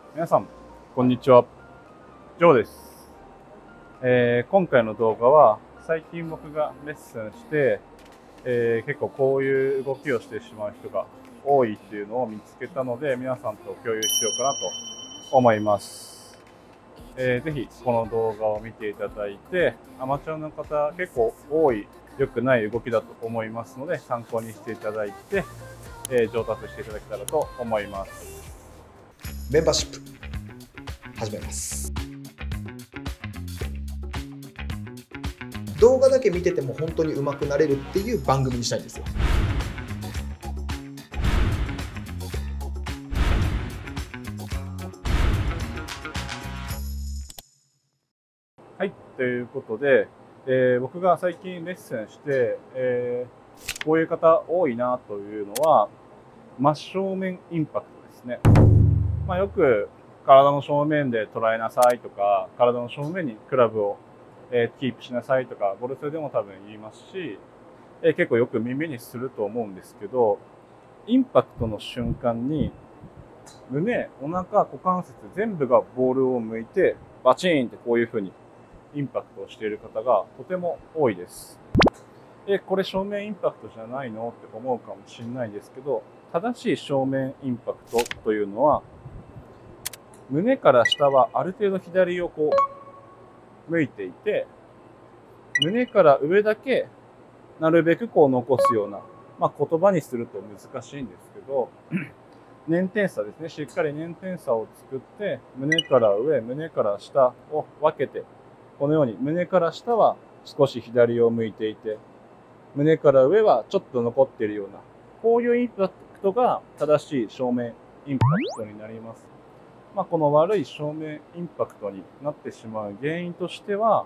皆さん、こんにちは。ジョーです。今回の動画は、最近僕がレッスンして、結構こういう動きをしてしまう人が多いっていうのを見つけたので、皆さんと共有しようかなと思います。ぜひこの動画を見ていただいて、アマチュアの方結構多い、良くない動きだと思いますので、参考にしていただいて、上達していただけたらと思います。 メンバーシップ始めます。動画だけ見てても本当に上手くなれるっていう番組にしたいんですよ。 はい、ということで、僕が最近レッスンして、こういう方多いなというのは、真正面インパクトですね。よく体の正面で捉えなさいとか、体の正面にクラブを、キープしなさいとか、ゴルフでも多分言いますし、結構よく耳にすると思うんですけど、インパクトの瞬間に、胸、お腹、股関節全部がボールを向いて、バチーンってこういう風にインパクトをしている方がとても多いです。これ正面インパクトじゃないのって思うかもしれないですけど、正しい正面インパクトというのは、胸から下はある程度左をこう向いていて、胸から上だけなるべくこう残すような、言葉にすると難しいんですけど、捻転差ですね。しっかり捻転差を作って、胸から上、胸から下を分けて、このように胸から下は少し左を向いていて、胸から上はちょっと残っているような、こういうインパクトが正しい正面インパクトになります。この悪い正面インパクトになってしまう原因としては、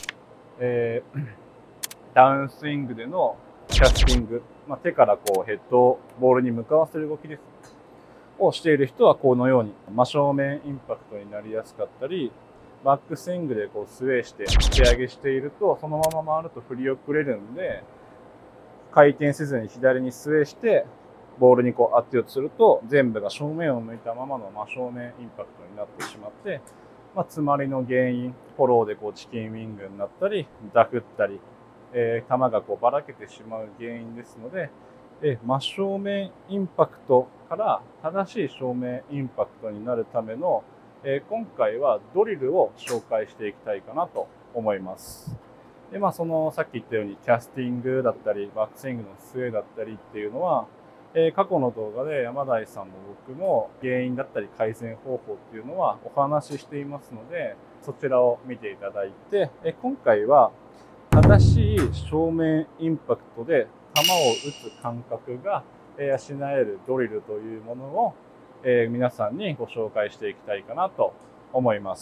ダウンスイングでのキャスティング、手からこうヘッドをボールに向かわせる動きです。をしている人はこのように真正面インパクトになりやすかったり、バックスイングでこうスウェーして手上げしていると、そのまま回ると振り遅れるんで、回転せずに左にスウェーして、ボールにこう当てようとすると、全部が正面を向いたままの真正面インパクトになってしまって、詰まりの原因、フォローでこうチキンウィングになったり、ダフったり、球がこうばらけてしまう原因ですので、真正面インパクトから正しい正面インパクトになるための、今回はドリルを紹介していきたいかなと思います。で、そのさっき言ったようにキャスティングだったり、バックスイングのスウェーだったりっていうのは、過去の動画で山台さんも僕も原因だったり改善方法っていうのはお話ししていますので、そちらを見ていただいて、今回は正しい正面インパクトで球を打つ感覚が養えるドリルというものを皆さんにご紹介していきたいかなと思います。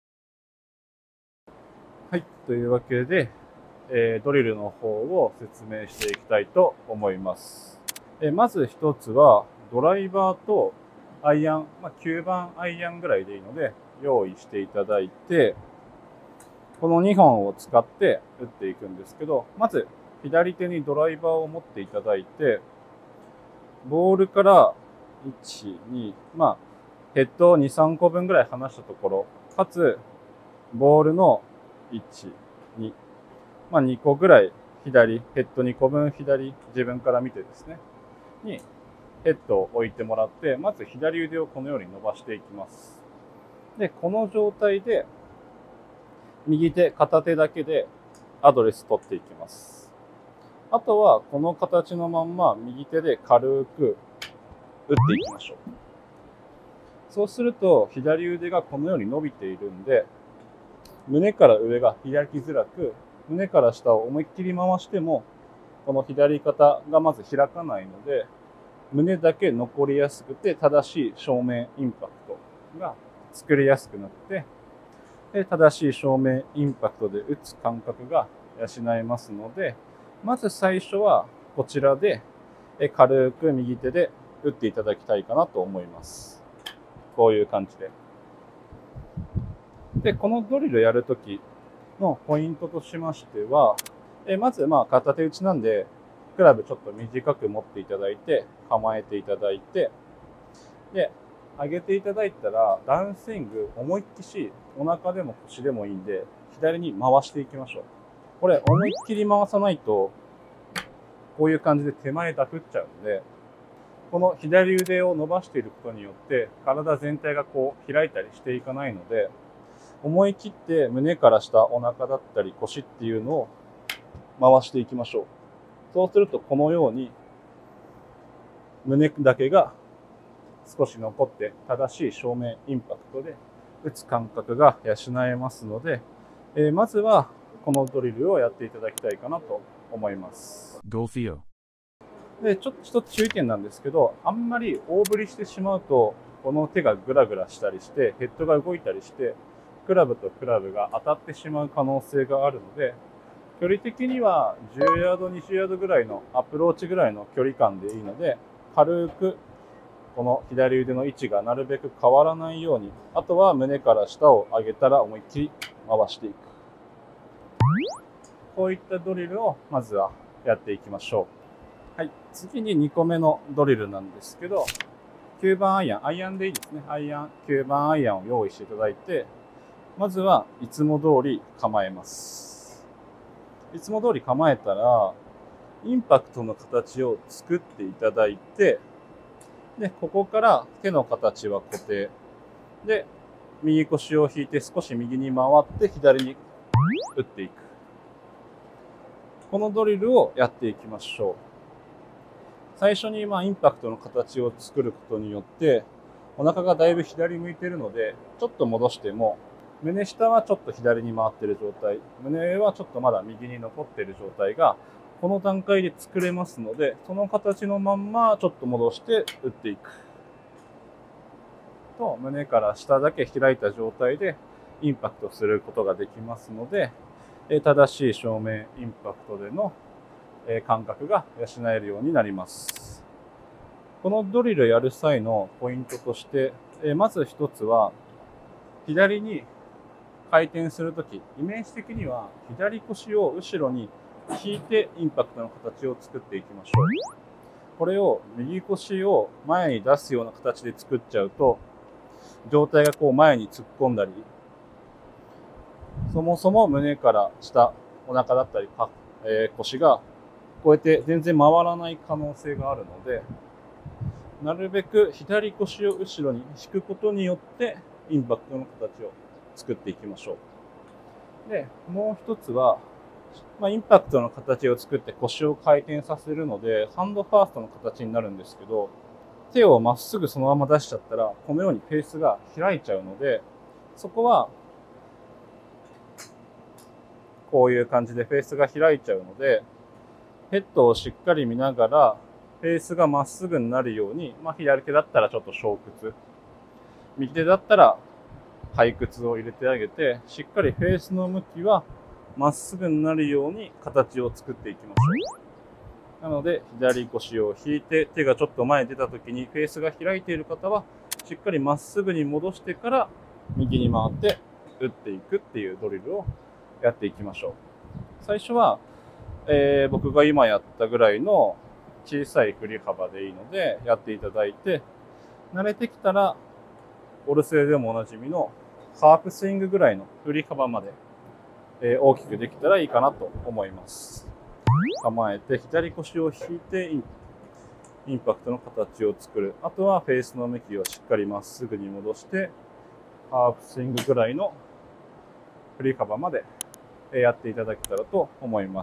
はい、というわけで、ドリルの方を説明していきたいと思います。まず一つはドライバーとアイアン、9番アイアンぐらいでいいので用意していただいて、この2本を使って打っていくんですけど、まず左手にドライバーを持っていただいて、ボールから1、2、ヘッドを2、3個分ぐらい離したところ、かつ、ボールの1、2、2個ぐらい左、ヘッド2個分左、自分から見てですね、にヘッドを置いてもらって、まず左腕をこのように伸ばしていきます。で、この状態で、右手、片手だけでアドレス取っていきます。あとは、この形のまんま右手で軽く打っていきましょう。そうすると、左腕がこのように伸びているんで、胸から上が開きづらく、胸から下を思いっきり回しても、この左肩がまず開かないので、胸だけ残りやすくて、正しい正面インパクトが作りやすくなって、正しい正面インパクトで打つ感覚が養えますので、まず最初はこちらで軽く右手で打っていただきたいかなと思います。こういう感じで。で、このドリルやるときのポイントとしましては、まず片手打ちなんで、クラブちょっと短く持っていただいて、構えていただいて、で、 上げていただいたら、ダウンスイング思いっきしお腹でも腰でもいいんで、左に回していきましょう。これ思いっきり回さないと、こういう感じで手前ダフっちゃうので、この左腕を伸ばしていることによって、体全体がこう開いたりしていかないので、思い切って胸から下、お腹だったり腰っていうのを回していきましょう。そうするとこのように胸だけが少し残って正しい正面インパクトで打つ感覚が養えますので、まずはこのドリルをやっていただきたいかなと思います。で、ちょっと一つ注意点なんですけど、あんまり大振りしてしまうと、この手がグラグラしたりして、ヘッドが動いたりして、クラブとクラブが当たってしまう可能性があるので、距離的には10ヤード、20ヤードぐらいのアプローチぐらいの距離感でいいので、軽くこの左腕の位置がなるべく変わらないように、あとは胸から下を上げたら思いっきり回していく。こういったドリルをまずはやっていきましょう。はい、次に2個目のドリルなんですけど、9番アイアンでいいですね。9番アイアンを用意していただいて、まずはいつも通り構えます。いつも通り構えたら、インパクトの形を作っていただいて、で、ここから手の形は固定。で、右腰を引いて少し右に回って左に打っていく。このドリルをやっていきましょう。最初にインパクトの形を作ることによって、お腹がだいぶ左向いているので、ちょっと戻しても、胸下はちょっと左に回っている状態、胸はちょっとまだ右に残っている状態が、この段階で作れますので、その形のまんまちょっと戻して打っていく。と、胸から下だけ開いた状態でインパクトすることができますので、正しい正面インパクトでの感覚が養えるようになります。このドリルやる際のポイントとして、まず一つは、左に回転するとき、イメージ的には左腰を後ろに引いてインパクトの形を作っていきましょう。これを右腰を前に出すような形で作っちゃうと、上体がこう前に突っ込んだり、そもそも胸から下、お腹だったり腰がこうやって全然回らない可能性があるので、なるべく左腰を後ろに引くことによってインパクトの形を作っていきましょう。で、もう一つは、インパクトの形を作って腰を回転させるので、ハンドファーストの形になるんですけど、手をまっすぐそのまま出しちゃったら、このようにフェースが開いちゃうので、そこは、こういう感じでフェースが開いちゃうので、ヘッドをしっかり見ながら、フェースがまっすぐになるように、左手だったらちょっと小屈、右手だったら背屈を入れてあげて、しっかりフェースの向きはまっすぐになるように形を作っていきましょう。なので、左腰を引いて、手がちょっと前に出た時にフェースが開いている方は、しっかりまっすぐに戻してから右に回って打っていくっていうドリルをやっていきましょう。最初は、僕が今やったぐらいの小さい振り幅でいいのでやっていただいて、慣れてきたらオルセーでもおなじみのハーフスイングぐらいの振り幅まで、大きくできたらいいかなと思います。構えて左腰を引いてインパクトの形を作る。あとはフェースの向きをしっかりまっすぐに戻してハーフスイングぐらいの振り幅までやっていただけたらと思います。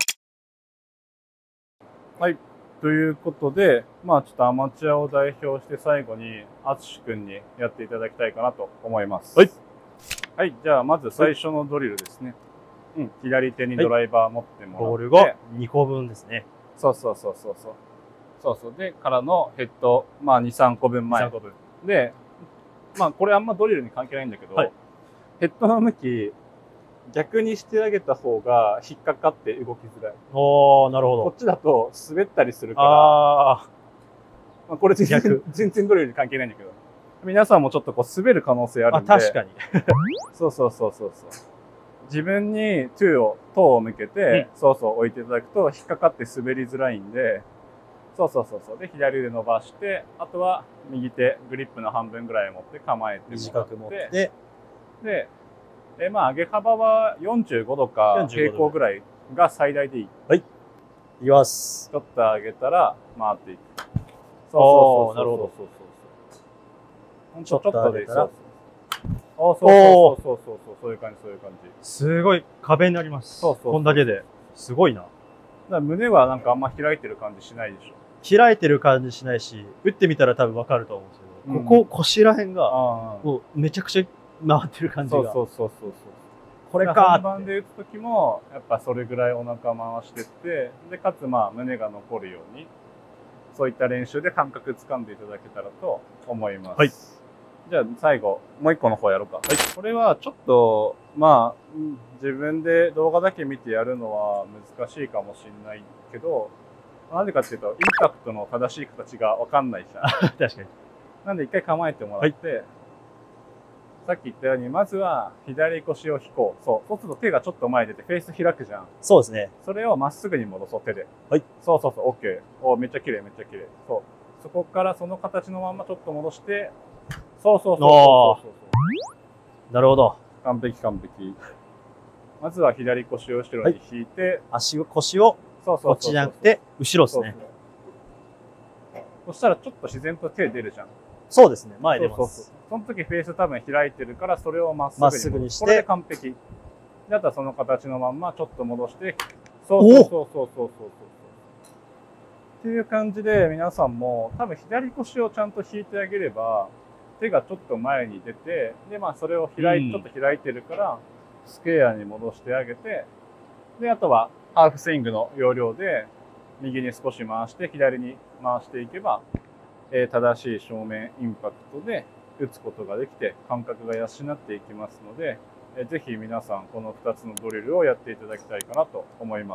はい。ということで、ちょっとアマチュアを代表して最後に、あつしくんにやっていただきたいかなと思います。 はい。 はい。じゃあ、まず最初のドリルですね。左手にドライバー持ってもらって。 ボールが2個分ですね。 そう。で、からのヘッド、2、3個分前。 2、3個分。 で、これあんまドリルに関係ないんだけど、ヘッドの向き、逆にしてあげた方が引っかかって動きづらい。 なるほど。 こっちだと滑ったりするから、これ全然ドリルに関係ないんだけど、皆さんもちょっと滑る可能性あるんで。 確かに。 そう。自分にトーを向けて、置いていただくと引っかかって滑りづらいんで、 そうそうそうそう。で、左腕伸ばして、あとは右手、グリップの半分ぐらい持って構えてもらって。 短く持って。 で、まあ、上げ幅は45度か平行ぐらいが最大でいい。 はい。いきます。 ちょっと上げたら回っていく。 そうそうそう。なるほど。 ちょっとでいい。そうそうそういう感じ、そういう感じ。 すごい壁になります。そうそう。こんだけで。すごいな。 だから胸はなんかあんま開いてる感じしないでしょ。開いてる感じしないし、打ってみたら多分わかると思うんですけど、ここ腰ら辺が、もうめちゃくちゃ回ってる感じが。 そう。 これか本番で打つ時も、やっぱそれぐらいお腹回してって、で、かつまあ胸が残るように、そういった練習で感覚掴んでいただけたらと思います。はい。じゃあ最後、もう一個の方やろうか。はい。これはちょっと、まあ、自分で動画だけ見てやるのは難しいかもしれないけど、なんでかっていうと、インパクトの正しい形がわかんないじゃん。 確かに。 なんで一回構えてもらって、はい、さっき言ったように、まずは左腰を引こう。そうすると手がちょっと前に出てフェース開くじゃん。 そうですね。 それをまっすぐに戻そう、手で。 はい。 そう、OK。お、めっちゃ綺麗。そう。そこからその形のまんまちょっと戻して、そう。 なるほど。 完璧。まずは左腰を後ろに引いて、 はい、腰を、こっちじゃなくて、後ろですね。 そしたらちょっと自然と手出るじゃん。 そうですね。前出ます。 その時フェース多分開いてるから、それをまっすぐにして。これで完璧。で、あとはその形のまんまちょっと戻して、そう。っていう感じで皆さんも多分左腰をちゃんと引いてあげれば、手がちょっと前に出て、で、まあそれをちょっと開いてるから、スクエアに戻してあげて、で、あとはハーフスイングの要領で、右に少し回して、左に回していけば、正しい正面インパクトで打つことができて、感覚が養っていきますので、ぜひ皆さんこの2つのドリルをやっていただきたいかなと思います。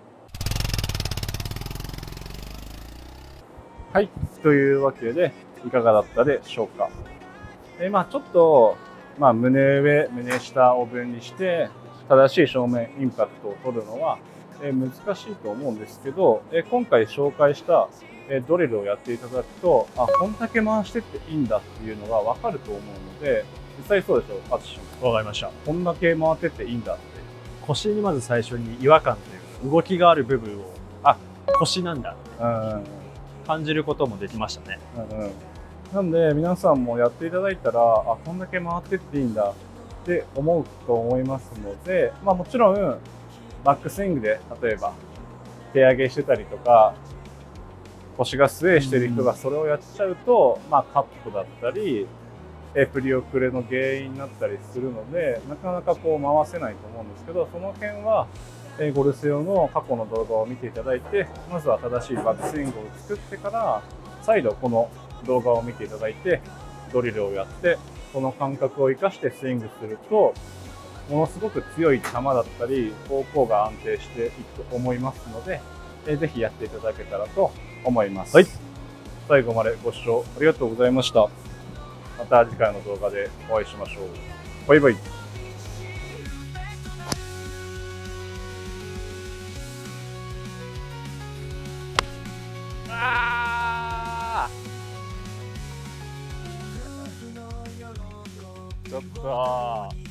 はい。というわけで、いかがだったでしょうか。まあちょっと、まあ胸上、胸下を分離して、正しい正面インパクトを取るのは、難しいと思うんですけど、今回紹介したドリルをやっていただくと、こんだけ回してっていいんだっていうのが分かると思うので、実際そうでしょ、アツシン。 わかりました。 こんだけ回ってっていいんだって。 腰にまず最初に違和感というか、動きがある部分を、腰なんだ。感じることもできましたね。 なんで皆さんもやっていただいたら、こんだけ回ってっていいんだって思うと思いますので、まあもちろんバックスイングで例えば手上げしてたりとか腰がスウェーしてる人がそれをやっちゃうと、まあカットだったり振り遅れの原因になったりするので、なかなかこう回せないと思うんですけど、その辺はゴルフ用の過去の動画を見ていただいて、まずは正しいバックスイングを作ってから、再度この動画を見ていただいて、ドリルをやって、その感覚を生かしてスイングすると、ものすごく強い球だったり、方向が安定していくと思いますので、ぜひやっていただけたらと思います。はい。最後までご視聴ありがとうございました。また次回の動画でお会いしましょう。バイバイ。ちょっと